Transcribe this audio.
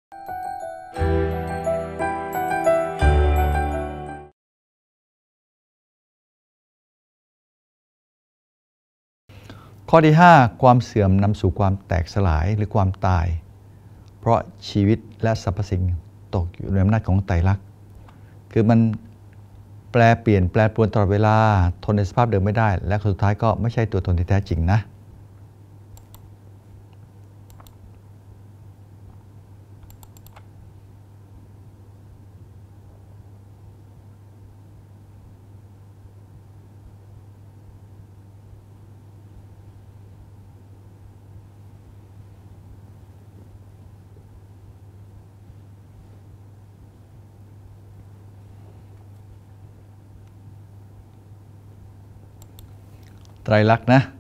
ข้อที่ 5 ความเสื่อมนำสู่ความแตกสลายหรือความตายเพราะชีวิตและสรรพสิ่งตกอยู่ในอำนาจของไตรลักษณ์คือมันแปรเปลี่ยนแปรปรวนตลอดเวลาทนในสภาพเดิมไม่ได้และสุดท้ายก็ไม่ใช่ตัวตนที่แท้จริงนะไตรลักษณ์นะ